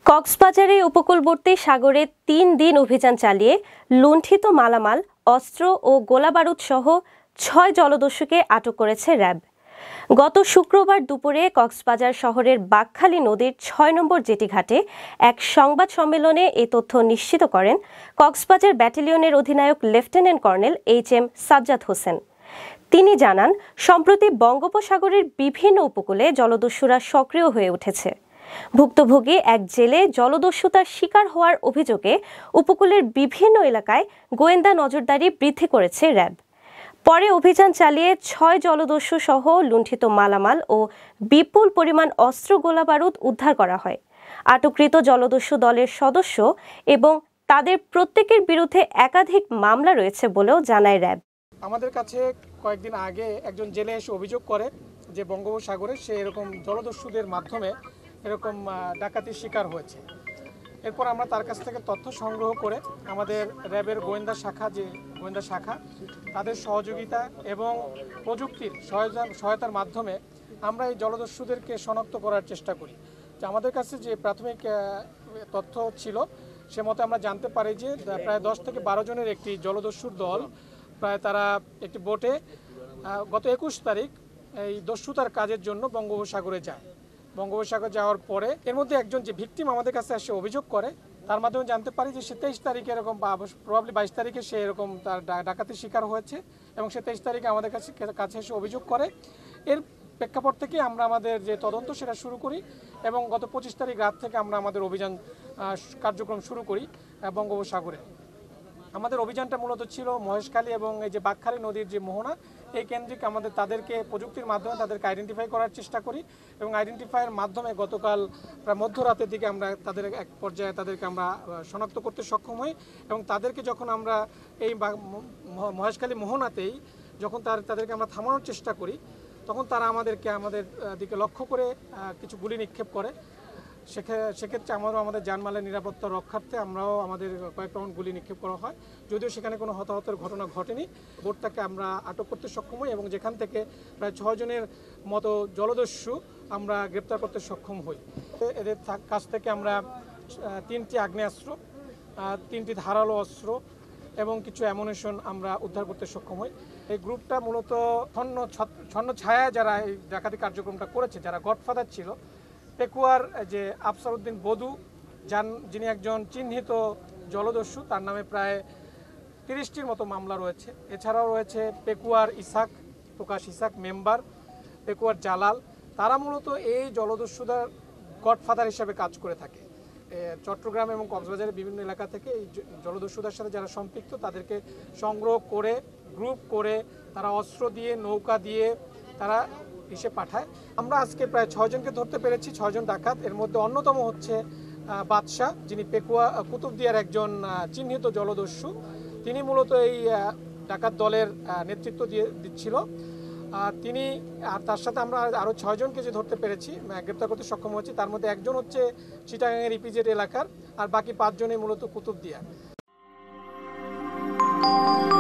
কক্সবাজারে উপকূলবর্তী সাগরে ৩ দিন অভিযান চালিয়ে লুণ্ঠিত মালামাল, অস্ত্র ও গোলাবারুদ সহ ৬ জলদস্যুকে আটক করেছে র্যাব। গত শুক্রবার দুপুরে কক্সবাজার শহরের বাকখালী নদীর ৬ নম্বর জেটি ঘাটে এক সংবাদ সম্মেলনে এ তথ্য নিশ্চিত করেন কক্সবাজার ব্যাটালিয়নের অধিনায়ক lieutenant colonel H M. Sajjad Hossain. তিনি জানান, সম্প্রতি বঙ্গোপসাগরের বিভিন্ন উপকূলে জলদস্যুরা সক্রিয় হয়ে উঠেছে। ভুক্তভোগী এক জেলে জলদস্যুতার শিকার হওয়ার অভিযোগে উপকূলের বিভিন্ন এলাকায় গোয়েন্দা নজরদারি বৃদ্ধি করেছে র্যাব। পরে অভিযান চালিয়ে ৬ জলদস্যু সহ লুণ্ঠিত মালামাল ও বিপুল পরিমাণ অস্ত্র গোলাবারুদ উদ্ধার করা হয়। আটককৃত জলদস্যু দলের সদস্য এবং তাদের প্রত্যেকের বিরুদ্ধে একাধিক মামলা রয়েছে বলেও জানায় র্যাব। আমাদের কাছে কয়েকদিন আগে একজন জেলে এসে অভিযোগ করে যে বঙ্গোপসাগরে সে এরকম জলদস্যুদের মাধ্যমে এরকম ডাকাতির শিকার হয়েছে। এরপর আমরা তার কাছ থেকে তথ্য সংগ্রহ করে আমাদের র্যাবের গোয়েন্দা শাখা তাদের সহযোগিতা এবং প্রযুক্তির সহায়তার মাধ্যমে আমরা এই জলদস্যুদেরকে শনাক্ত করার চেষ্টা করি। যে আমাদের কাছে যে প্রাথমিক তথ্য ছিল সে মতে আমরা জানতে পারি যে প্রায় 10 থেকে 12 জনের একটি জলদস্যুর দল প্রায় তারা একটি বোটে গত 21 তারিখ এই দস্যুতার কাজের জন্য বঙ্গোপসাগরে যায়। বঙ্গোপসাগর যাওয়ার পরে এর মধ্যে একজন যে ভিকটিম আমাদের কাছে এসে অভিযোগ করে, তার মাধ্যমে জানতে পারি যে সে 23 তারিখে এরকম বা প্রবাবলি 22 তারিখে সে এরকম তার ডাকাতির শিকার হয়েছে এবং সে 23 তারিখে আমাদের কাছে এসে অভিযোগ করে। এর প্রেক্ষাপট থেকে আমরা আমাদের যে তদন্ত সেটা শুরু করি এবং গত 25 তারিখ রাত থেকে আমরা আমাদের অভিযান কার্যক্রম শুরু করি বঙ্গোপসাগরে। আমাদের অভিযানটা মূলত ছিল মহেশখালী এবং এই যে বাকখালী নদীর যে মোহনা, এই কেন্দ্রিক আমাদের তাদেরকে প্রযুক্তির মাধ্যমে তাদেরকে আইডেন্টিফাই করার চেষ্টা করি এবং আইডেন্টিফাইয়ের মাধ্যমে গতকাল প্রায় মধ্যরাতের দিকে আমরা তাদের এক পর্যায়ে তাদেরকে আমরা শনাক্ত করতে সক্ষম হই এবং তাদেরকে যখন আমরা এই মহেশখালী মোহনাতেই যখন তাদেরকে আমরা থামানোর চেষ্টা করি, তখন তারা আমাদের দিকে লক্ষ্য করে কিছু গুলি নিক্ষেপ করে। সেক্ষেত্রে আমাদের জানমালের নিরাপত্তা রক্ষার্থে আমরাও আমাদের কয়েক রাউন্ড গুলি নিক্ষেপ করা হয়, যদিও সেখানে কোনো হতাহতের ঘটনা ঘটেনি। বোটটাকে আমরা আটক করতে সক্ষম হই এবং যেখান থেকে প্রায় 6 জনের মতো জলদস্যু আমরা গ্রেপ্তার করতে সক্ষম হই। এদের কাছ থেকে আমরা 3টি আগ্নেয়াস্ত্র, 3টি ধারালো অস্ত্র এবং কিছু অ্যামুনিশন আমরা উদ্ধার করতে সক্ষম হই। এই গ্রুপটা মূলত ছন্ন ছায়ায় যারা এই ডাকাতি কার্যক্রমটা করেছে, যারা গডফাদার ছিল, পেকুয়ার যে আফসার উদ্দিন বধু, যিনি একজন চিহ্নিত জলদস্যু, তার নামে প্রায় 30টির মতো মামলা রয়েছে। এছাড়াও রয়েছে পেকুয়ার প্রকাশ ইসাক মেম্বার, পেকুয়ার জালাল। তারা মূলত এই জলদস্যুদের গডফাদার হিসেবে কাজ করে থাকে। চট্টগ্রাম এবং কক্সবাজারের বিভিন্ন এলাকা থেকে এই জলদস্যুদের সাথে যারা সম্পৃক্ত তাদেরকে সংগ্রহ করে গ্রুপ করে তারা অস্ত্র দিয়ে নৌকা দিয়ে তারা এসে পাঠায়। আমরা আজকে প্রায় 6 জনকে ধরতে পেরেছি, 6 জন ডাকাত। এর মধ্যে অন্যতম হচ্ছে বাদশাহ, যিনি কুতুবদিয়ার একজন চিহ্নিত জলদস্যু। তিনি মূলত এই ডাকাত দলের নেতৃত্ব দিচ্ছিল। তিনি আর তার সাথে আমরা আরও 6 জনকে যে ধরতে পেরেছি, গ্রেপ্তার করতে সক্ষম হয়েছি। তার মধ্যে একজন হচ্ছে চিটাগাংয়ের ইপিজেড এলাকার, আর বাকি 5 জনই মূলত কুতুবদিয়া।